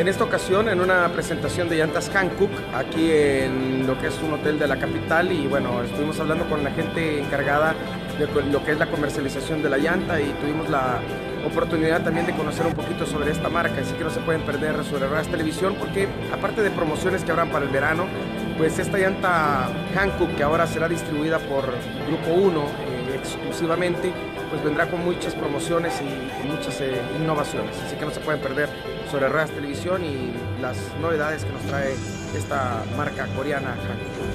En esta ocasión, en una presentación de llantas Hankook, aquí en lo que es un hotel de la capital, y bueno, estuvimos hablando con la gente encargada de lo que es la comercialización de la llanta y tuvimos la oportunidad también de conocer un poquito sobre esta marca, así que no se pueden perder sobre Ruedas Televisión porque aparte de promociones que habrán para el verano, pues esta llanta Hankook que ahora será distribuida por Grupo 1 exclusivamente, pues vendrá con muchas promociones y muchas innovaciones, así que no se pueden perder sobre Ruedas Televisión y las novedades que nos trae esta marca coreana Hankook.